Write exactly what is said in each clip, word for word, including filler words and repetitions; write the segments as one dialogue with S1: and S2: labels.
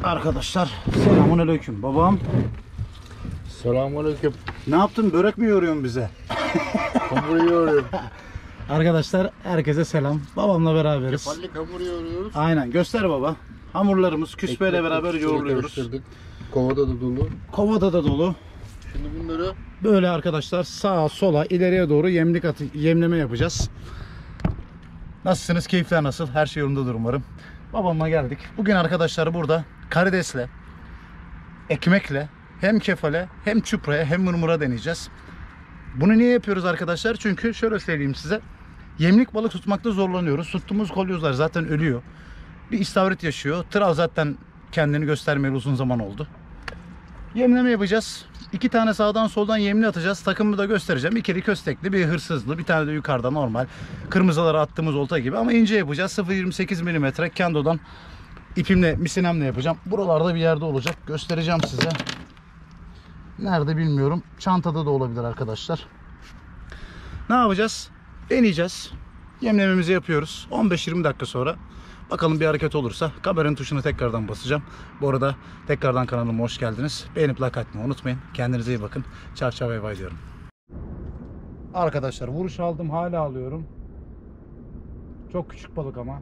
S1: Arkadaşlar selamünaleyküm babam.
S2: Selamünaleyküm.
S1: Ne yaptın, börek mi yoruyorsun bize?
S2: Hamur yoruyorum.
S1: Arkadaşlar herkese selam. Babamla beraberiz.
S2: Kefallik hamur yoruyoruz.
S1: Aynen, göster baba. Hamurlarımız küspeyle beraber yoğruluyoruz.
S2: Kovada da dolu.
S1: Kovada da dolu.
S2: Şimdi bunları
S1: Böyle arkadaşlar sağa sola ileriye doğru yemlik atı, yemleme yapacağız. Nasılsınız? Keyifler nasıl? Her şey yolundadır umarım. Babamla geldik. Bugün arkadaşlar burada karidesle, ekmekle, hem kefale, hem çupraya, hem mırmıra deneyeceğiz. Bunu niye yapıyoruz arkadaşlar? Çünkü şöyle söyleyeyim size. Yemlik balık tutmakta zorlanıyoruz. Tuttuğumuz kolyozlar zaten ölüyor. Bir istavrit yaşıyor. Tral zaten kendini göstermeyeli uzun zaman oldu. Yemleme yapacağız. İki tane sağdan soldan yemli atacağız. Takımı da göstereceğim. İkili köstekli, bir hırsızlı, bir tane de yukarıda normal. Kırmızılara attığımız olta gibi ama ince yapacağız. sıfır virgül yirmi sekiz milimetre kendodan ipimle, misinemle yapacağım. Buralarda bir yerde olacak. Göstereceğim size. Nerede bilmiyorum. Çantada da olabilir arkadaşlar. Ne yapacağız? Deneyeceğiz. Yemlememizi yapıyoruz. on beş yirmi dakika sonra bakalım bir hareket olursa kameranın tuşunu tekrardan basacağım. Bu arada tekrardan kanalıma hoş geldiniz. Beğenip like atmayı unutmayın. Kendinize iyi bakın. Çar çar bay bay diyorum. Arkadaşlar vuruş aldım, hala alıyorum. Çok küçük balık ama.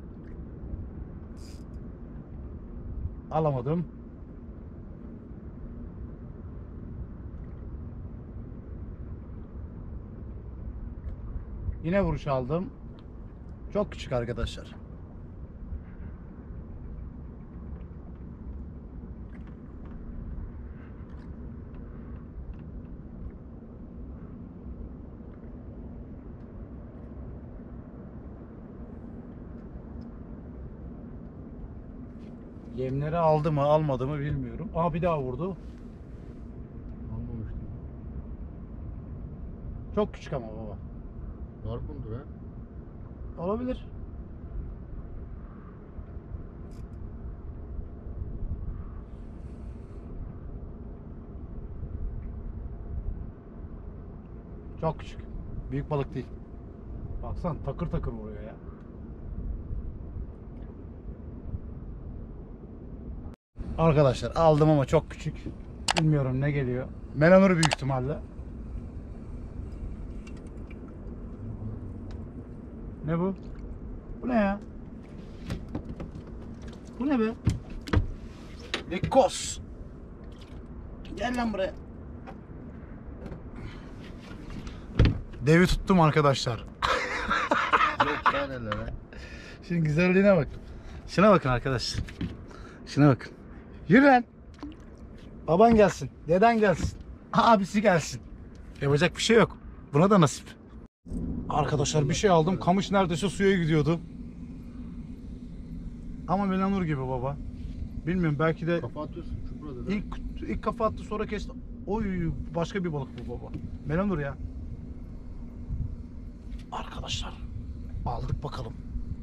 S1: Alamadım. Yine vuruş aldım. Çok küçük arkadaşlar. Yemleri aldı mı almadı mı bilmiyorum. Aa, bir daha vurdu.
S2: almamıştım.
S1: Çok küçük ama baba.
S2: Darkundur ha.
S1: Olabilir. Çok küçük. Büyük balık değil. Baksana takır takır vuruyor ya. Arkadaşlar aldım ama çok küçük. Bilmiyorum ne geliyor. Melanur büyük ihtimalle. Ne bu? Bu ne ya? Bu ne be? Lekos. Gel lan buraya. Devi tuttum arkadaşlar.
S2: Yok taneler ha.
S1: Şimdi güzelliğine bak. Şuna bakın arkadaşlar. Şuna bakın. Yürü lan. Baban gelsin. Deden gelsin. Abisi gelsin. Yapacak bir şey yok. Buna da nasip. Arkadaşlar bir şey aldım. Kamış neredeyse suya gidiyordu. Ama melanur gibi baba. Bilmiyorum, belki de
S2: Kafa atıyorsun çuprada da.
S1: ilk ilk kafa attı sonra kesti. Oy, başka bir balık bu baba. Melanur ya. Arkadaşlar aldık bakalım.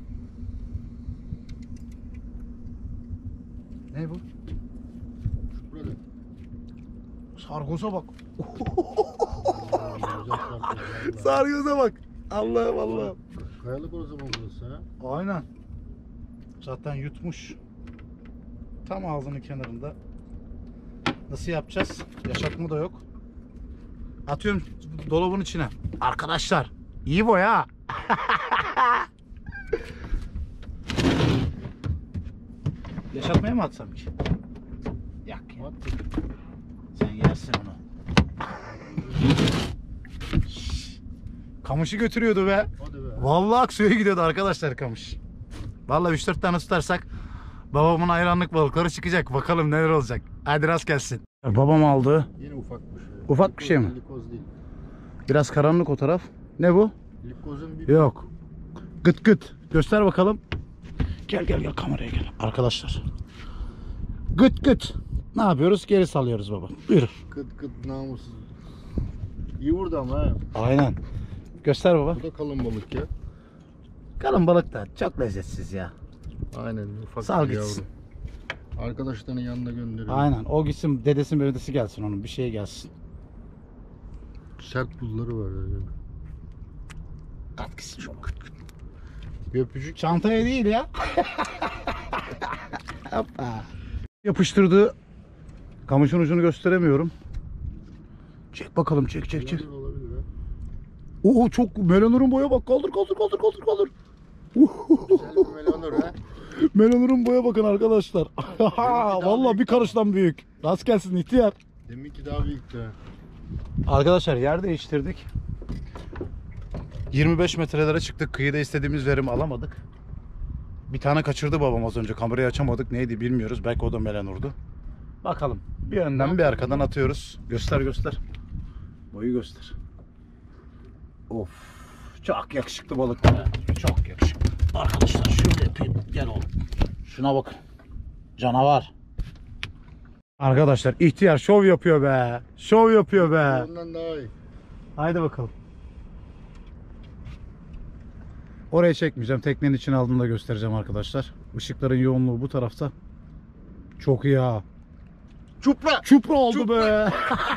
S1: Ne bu?
S2: Çuprada.
S1: Sargoza bak.
S2: Güzel sarkıyor.
S1: Sargoza bak. Allah'ım Allah'ım.
S2: Kayalık o zaman burası ha.
S1: Aynen. Zaten yutmuş. Tam ağzının kenarında. Nasıl yapacağız? Yaşatma da yok. Atıyorum dolabın içine. Arkadaşlar iyi boy ha. Yaşatmaya mı atsam ki? Yak ya.
S2: At.
S1: Sen yersin onu. Kamışı götürüyordu be.
S2: Hadi be.
S1: Vallahi Aksu'ya gidiyordu arkadaşlar kamış. Vallahi üç dört tane tutarsak babamın hayranlık balıkları çıkacak. Bakalım neler olacak. Hadi rast gelsin. Babam aldı.
S2: Yine ufak bir şey.
S1: Ufak bir şey mi?
S2: Likoz değil.
S1: Biraz karanlık o taraf. Ne bu?
S2: Likozun bir
S1: Yok. Gıt gıt. Göster bakalım. Gel gel gel kameraya gel. Arkadaşlar. Gıt gıt. Ne yapıyoruz? Geri salıyoruz baba. Buyur.
S2: kıt kıt namussuz. İyi vurdu ama ha.
S1: Aynen. Göster baba.
S2: Bu da kalın balık ya.
S1: Kalın balık da çok lezzetsiz ya.
S2: Aynen ufak
S1: Sal
S2: bir
S1: gitsin.
S2: yavru. Arkadaşlarının yanına gönderiyor.
S1: Aynen. O gitsin, dedesi dedesi gelsin onun. Bir şey gelsin.
S2: Sert pulları var öyle.
S1: Katkısı çok.
S2: Bir öpücük.
S1: Çantaya değil ya. Hoppa. Yapıştırdığı kamışın ucunu gösteremiyorum. Çek bakalım, çek çek çek.
S2: Melanur olabilir ha.
S1: Oo çok, Melanur'un boya bak, kaldır kaldır kaldır kaldır kaldır.
S2: Güzel bir melanur ha.
S1: Melanur'un boya bakın arkadaşlar. Vallahi bir karıştan büyük. Rast gelsin ihtiyar.
S2: Deminki daha büyüktü.
S1: Arkadaşlar yer değiştirdik. yirmi beş metrelere çıktık. Kıyıda istediğimiz verimi alamadık. Bir tane kaçırdı babam az önce. Kamerayı açamadık. Neydi bilmiyoruz. Belki o da Melanur'du. Bakalım. Bir önden bir arkadan atıyoruz. Göster göster. Boyu göster. Of. Çok yakışıklı balık be. Çok yakışıklı. Arkadaşlar şöyle yapayım. Gel oğlum. Şuna bak. Canavar. Arkadaşlar ihtiyar şov yapıyor be. Şov yapıyor be.
S2: Ondan daha iyi.
S1: Haydi bakalım. Oraya çekmeyeceğim. Teknenin içine aldığımda göstereceğim arkadaşlar. Işıkların yoğunluğu bu tarafta. Çok iyi ha.
S2: Çupra.
S1: Çupra oldu
S2: Çupra.
S1: be.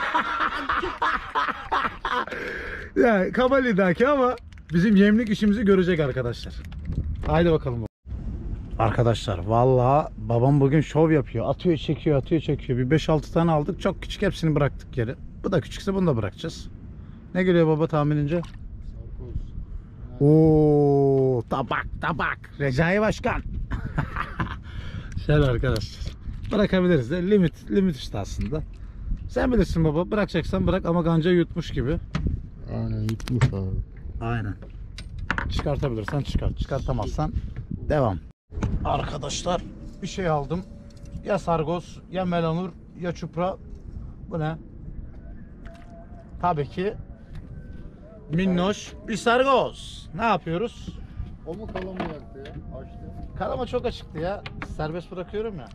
S1: Ya Kabali'daki ama bizim yemlik işimizi görecek arkadaşlar. Haydi bakalım. Arkadaşlar vallahi babam bugün şov yapıyor. Atıyor çekiyor atıyor çekiyor. Bir beş altı tane aldık. Çok küçük, hepsini bıraktık geri. Bu da küçükse bunu da bırakacağız. Ne geliyor baba tahminince?
S2: Sarkoz.
S1: Oo, tabak tabak. Recai Başkan. Şöyle arkadaşlar. Bırakabiliriz de limit limit işte aslında. Sen bilirsin baba. Bırakacaksan bırak ama ganca yutmuş gibi.
S2: Aynen yutmuş abi.
S1: Aynen. Çıkartabilirsen çıkart. Çıkartamazsan devam. Arkadaşlar bir şey aldım. Ya sargoz, ya melanur, ya çupra. Bu ne? Tabii ki minnoş bir sargoz. Ne yapıyoruz?
S2: O mu kalın mı yaktı ya? Açtı.
S1: Kalama çok açıktı ya. Serbest bırakıyorum ya.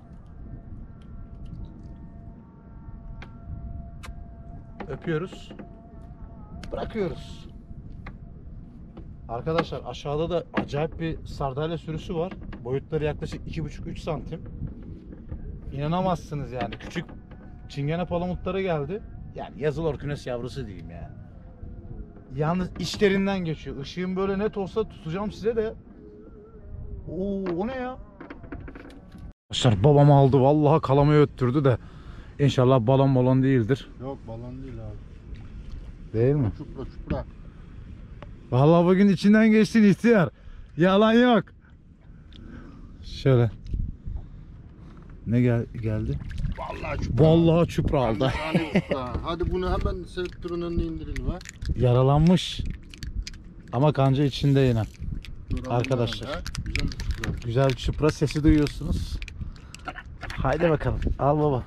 S1: Öpüyoruz. Bırakıyoruz. Arkadaşlar aşağıda da acayip bir sardalya sürüsü var. Boyutları yaklaşık iki buçuk üç santim. İnanamazsınız yani. Küçük çingene palamutları geldi. Yani yazılı orkinos yavrusu diyeyim yani. Yalnız içlerinden geçiyor. Işığım böyle net olsa tutacağım size de. Oo, o ne ya? Arkadaşlar babam aldı. Vallahi kalamayı öttürdü de. İnşallah balon balon değildir.
S2: Yok balon değil abi.
S1: Değil mi?
S2: Çupra çupra.
S1: Vallahi bugün içinden geçtin ihtiyar. Yalan yok. Şöyle. Ne gel geldi?
S2: Vallahi çupra.
S1: Vallahi çupra aldı.
S2: Efsane çupra. Hadi bunu hemen selektörün önüne indirelim ha.
S1: Yaralanmış. Ama kanca içinde yine.
S2: Dur,
S1: Arkadaşlar.
S2: ha. Güzel bir çupra.
S1: Güzel bir çupra sesi duyuyorsunuz. Haydi bakalım. Al baba.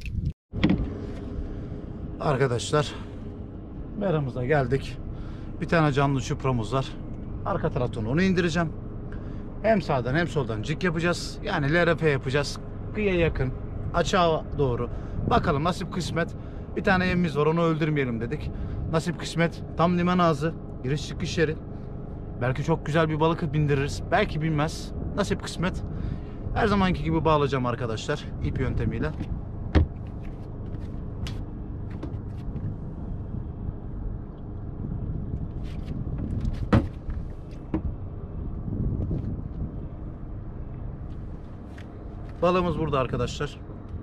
S1: Arkadaşlar. Meramıza geldik. Bir tane canlı çupramız var. Arka taraftan onu indireceğim. Hem sağdan hem soldan cik yapacağız. Yani L R P yapacağız. Kıyıya yakın. Açığa doğru. Bakalım nasip kısmet. Bir tane yemimiz var, onu öldürmeyelim dedik. Nasip kısmet. Tam liman ağzı. Giriş çıkış yeri. Belki çok güzel bir balık bindiririz. Belki bilmez. Nasip kısmet. Her zamanki gibi bağlayacağım arkadaşlar. İp yöntemiyle. Balığımız burada arkadaşlar.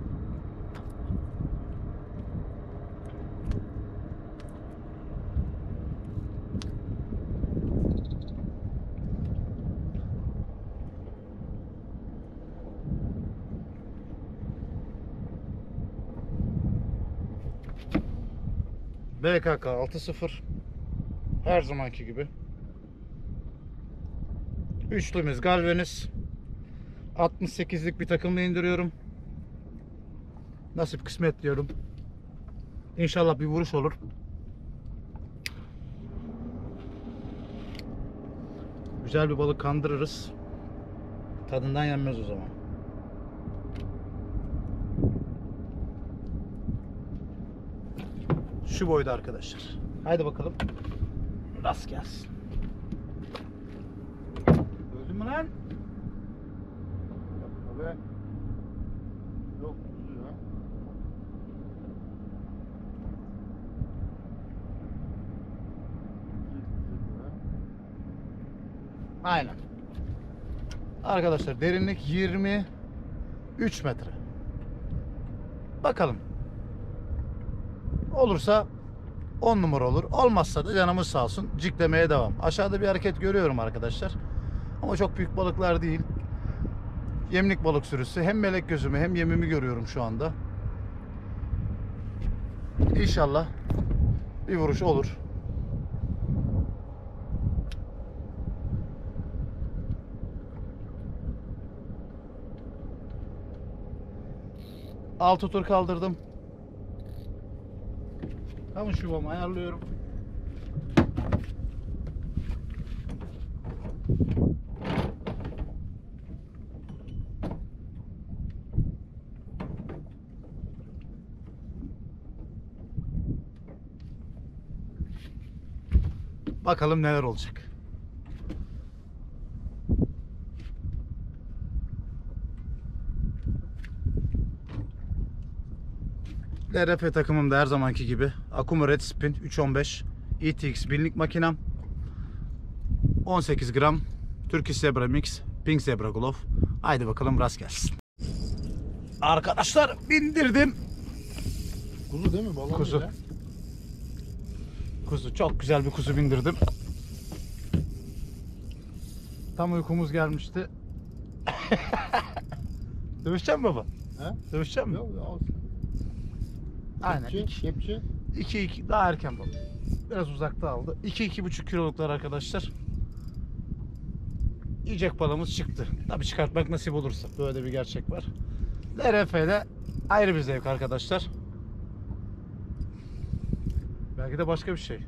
S1: B K K altı sıfır. Her zamanki gibi. Üçlümüz Galvaniz. altmış sekizlik bir takımla indiriyorum. Nasip kısmet diyorum. İnşallah bir vuruş olur. Güzel bir balık kandırırız. Tadından yenmez o zaman. Şu boyda arkadaşlar. Haydi bakalım. Rast gelsin. Öldün mü lan?
S2: Abi. Yok kuzu ya.
S1: Aynen. Arkadaşlar derinlik yirmi üç metre. Bakalım. Olursa on numara olur. Olmazsa da canımız sağ olsun. Ciklemeye devam. Aşağıda bir hareket görüyorum arkadaşlar. Ama çok büyük balıklar değil. Yemlik balık sürüsü. Hem melek gözümü hem yemimi görüyorum şu anda. İnşallah bir vuruş olur. Altı tur kaldırdım. Tam şu yuvamı ayarlıyorum. Bakalım neler olacak. L R F takımımda her zamanki gibi Akuma Red Spin üç on beş E T X binlik makinem, on sekiz gram Turkish Zebra Mix Pink Zebra Glove. Haydi bakalım rast gelsin. Arkadaşlar bindirdim.
S2: Kuzu değil mi? Balon
S1: Kuzu.
S2: değil ha?
S1: Kuzu, çok güzel bir kuzu bindirdim. Tam uykumuz gelmişti. Dövüşecek mi baba?
S2: He?
S1: Dövüşecek mi?
S2: Yok yok.
S1: Aynen.
S2: Kepçe, kepçe.
S1: iki iki daha erken baba. Biraz uzakta aldı. iki iki buçuk kiloluklar arkadaşlar. Yiyecek balığımız çıktı. Tabii çıkartmak nasip olursa. Böyle bir gerçek var. L R F'de ayrı bir zevk arkadaşlar. Belki de başka bir şey.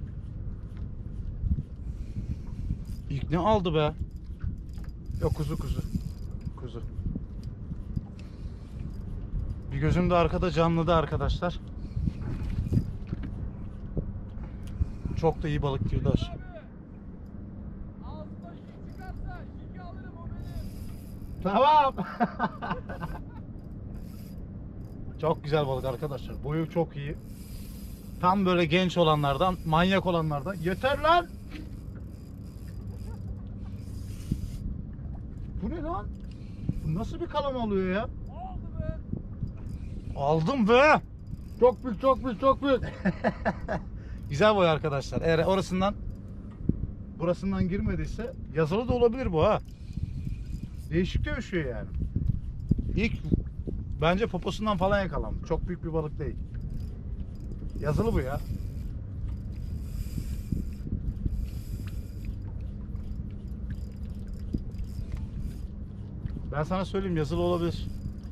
S1: İlk ne aldı be? Yok, kuzu kuzu. Kuzu. Bir gözüm de arkada canlıda arkadaşlar. Çok da iyi balık girdi aşağı.
S3: Ağzından şik çıkarsa şiki alırım, o benim.
S1: Tamam. Çok güzel balık arkadaşlar. Boyu çok iyi. Tam böyle genç olanlardan, manyak olanlardan. Yeter lan. Bu ne lan? Bu nasıl bir kalam alıyor ya?
S3: Oldu be.
S1: Aldım be.
S2: Çok büyük, çok büyük, çok büyük.
S1: Güzel boy arkadaşlar. Eğer orasından burasından girmediyse yazılı da olabilir bu ha. Değişik dövüşüyor yani. İlk bence poposundan falan yakalandı. Çok büyük bir balık değil. Yazılı bu ya. Ben sana söyleyeyim, yazılı olabilir.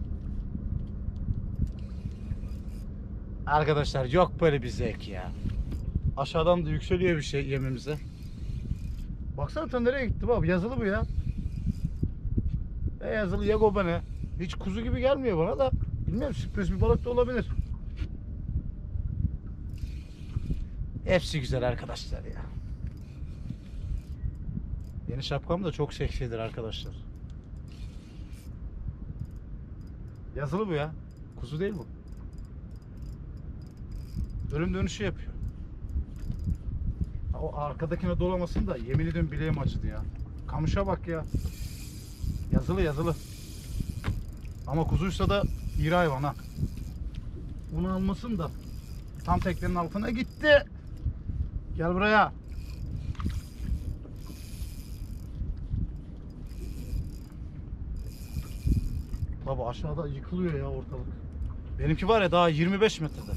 S1: Arkadaşlar yok böyle bir zevk ya. Aşağıdan da yükseliyor bir şey yemimize. Baksana ta nereye gitti baba, yazılı bu ya. E yazılı ya gobane. Hiç kuzu gibi gelmiyor bana da. Bilmiyorum, sürpriz bir balık da olabilir. Hepsi güzel arkadaşlar ya. Yeni şapkam da çok seksidir arkadaşlar. Yazılı bu ya. Kuzu değil bu. Ölüm dönüşü yapıyor. O arkadakine dolamasın da yemin ediyorum bileğim acıdı ya. Kamışa bak ya. Yazılı yazılı. Ama kuzuysa da iri hayvan ha. Bunu almasın da tam teknenin altına gitti. Gel buraya. Baba aşağıda yıkılıyor ya ortalık. Benimki var ya daha yirmi beş metrede.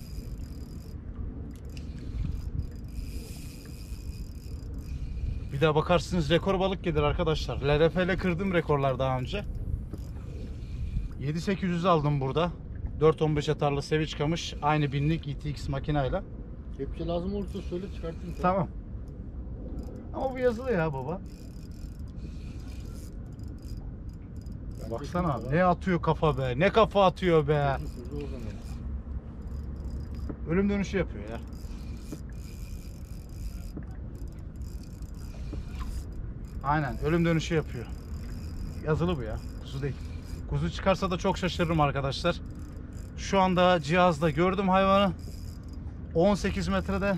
S1: Bir daha bakarsınız rekor balık gelir arkadaşlar. L R F ile kırdım rekorlar daha önce. yedi sekiz yüz aldım burada. dört on beş atarlı seviç kamış. Aynı binlik E T X makinayla.
S2: Kepçe lazım olursa söyle, çıkartayım.
S1: Tamam. Ama bu yazılı ya baba.
S2: Ben
S1: Baksana
S2: çekeyim
S1: ne atıyor kafa be. Ne kafa atıyor be.
S2: abi. Kuzu o zaman.
S1: Ölüm dönüşü yapıyor ya. Aynen ölüm dönüşü yapıyor. Yazılı bu ya. Kuzu değil. Kuzu çıkarsa da çok şaşırırım arkadaşlar. Şu anda cihazda gördüm hayvanı. on sekiz metrede.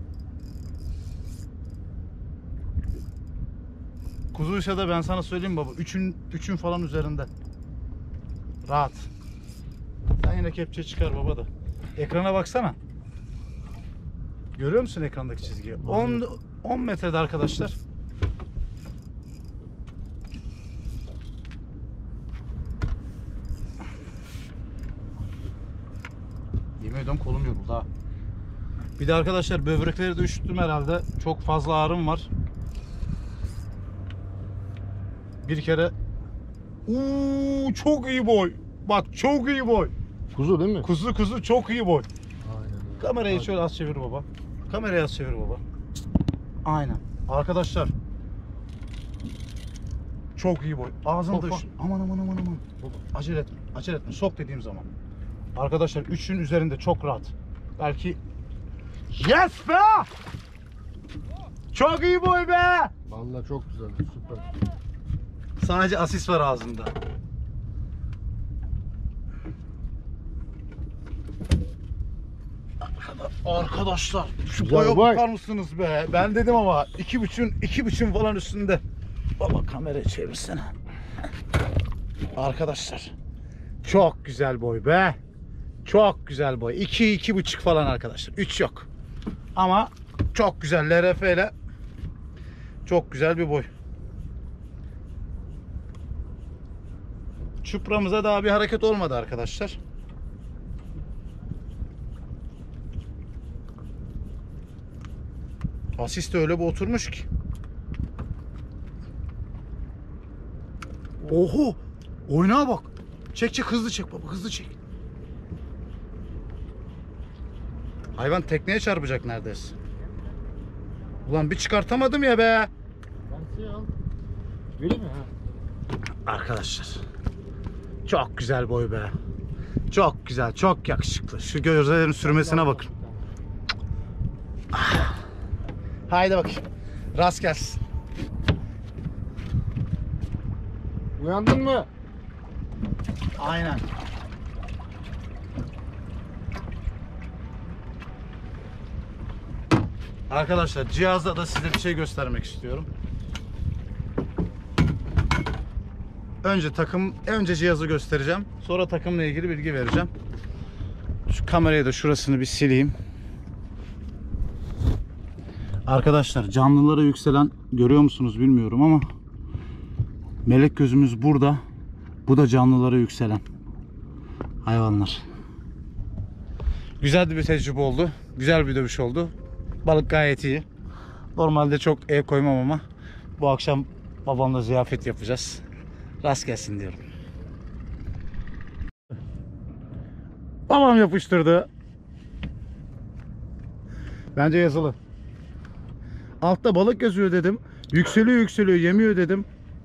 S1: Kuzuysa da ben sana söyleyeyim baba. üçün üçün falan üzerinde. Rahat. Sen yine kepçe çıkar baba da. Ekrana baksana. Görüyor musun ekrandaki çizgiyi? on on metrede arkadaşlar. Yemin ediyorum kolum yoruldu ha. Bir de arkadaşlar böbrekleri de üşüttüm herhalde. Çok fazla ağrım var. Bir kere Uuu çok iyi boy. Bak çok iyi boy.
S2: Kuzu değil mi?
S1: Kuzu kuzu çok iyi boy.
S2: Aynen.
S1: Kamerayı şöyle az çevir baba. Kamerayı az çevir baba. Aynen. Arkadaşlar. Çok iyi boy. Ağzını da
S2: Baba.
S1: üşü- Aman aman aman aman. Baba, acele etme. Acele etme. Sok dediğim zaman. Arkadaşlar üçün üzerinde çok rahat. Belki yes be! Çok iyi boy be!
S2: Vallahi çok güzel. Süper.
S1: Sadece asis var ağzında. Arkadaşlar şu
S2: Güzel
S1: boya
S2: boy.
S1: bakar mısınız be? Ben dedim ama iki buçun iki buçun falan üstünde. Baba kamerayı çevirsene. Arkadaşlar çok güzel boy be. Çok güzel boy. iki iki buçuk falan arkadaşlar. üç yok. Ama çok güzel L R F ile çok güzel bir boy. Çupramıza daha bir hareket olmadı arkadaşlar. Asist de öyle bir oturmuş ki. Oho! Oynağa bak. Çek çek hızlı çek baba hızlı çek. Hayvan tekneye çarpacak neredeyse. Ulan bir çıkartamadım ya be.
S2: Şansı al. Böyle mi ha?
S1: Arkadaşlar. Çok güzel boy be. Çok güzel, çok yakışıklı. Şu gözlerin sürmesine bakın. Haydi bakayım. Rast gelsin.
S2: Uyandın mı?
S1: Aynen. Arkadaşlar cihazda da size bir şey göstermek istiyorum. Önce takım, önce cihazı göstereceğim. Sonra takımla ilgili bilgi vereceğim. Şu kamerayı da şurasını bir sileyim. Arkadaşlar canlılara yükselen görüyor musunuz bilmiyorum ama melek gözümüz burada. Bu da canlılara yükselen hayvanlar. Güzel bir tecrübe oldu. Güzel bir dövüş oldu. Balık gayet iyi. Normalde çok el koymam ama bu akşam babamla ziyafet yapacağız. Rast gelsin diyorum. Babam yapıştırdı. Bence yazılı. Altta balık yazıyor dedim. Yükseliyor yükseliyor yemiyor dedim.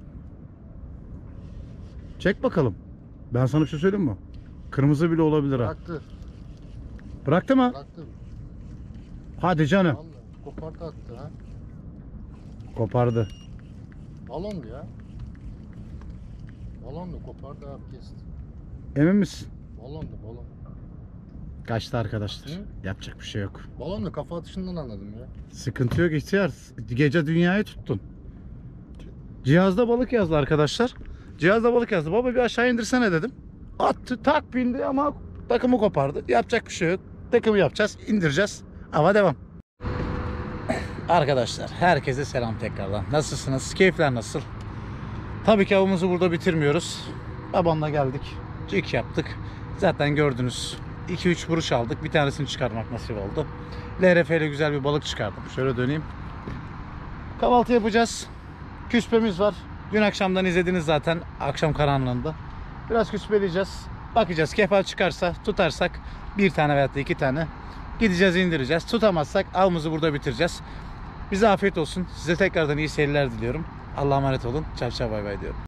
S1: Çek bakalım. Ben sana bir şey söyleyeyim mi? Kırmızı bile olabilir ha.
S2: Bıraktı.
S1: Bıraktı mı?
S2: Bıraktı.
S1: Hadi canım.
S2: Vallahi kopardı attı ha.
S1: Kopardı.
S2: Balondu ya. Balondu kopardı abi kesti.
S1: Emin misin?
S2: Balondu balon.
S1: Kaçtı arkadaşlar.
S2: Hı?
S1: Yapacak bir şey yok.
S2: Balondu kafa atışından anladım ya.
S1: Sıkıntı yok ihtiyar. Gece dünyayı tuttun. Cihazda balık yazdı arkadaşlar. Cihazda balık yazdı. Baba bir aşağı indirsene dedim. Attı tak bindi ama takımı kopardı. Yapacak bir şey yok. Takımı yapacağız. İndireceğiz. Hava devam. Arkadaşlar herkese selam tekrardan. Nasılsınız? Keyifler nasıl? Tabii ki avımızı burada bitirmiyoruz. Babamla geldik. Cik yaptık. Zaten gördünüz. iki üç vuruş aldık. Bir tanesini çıkarmak nasip oldu. L R F ile güzel bir balık çıkardım. Şöyle döneyim. Kahvaltı yapacağız. Küspemiz var. Dün akşamdan izlediniz zaten. Akşam karanlığında. Biraz küspeleyeceğiz. Bakacağız. Kefal çıkarsa tutarsak bir tane veya da iki tane gideceğiz indireceğiz. Tutamazsak avımızı burada bitireceğiz. Bize afiyet olsun. Size tekrardan iyi seyirler diliyorum. Allah'a emanet olun. Çav çav bay bay diyorum.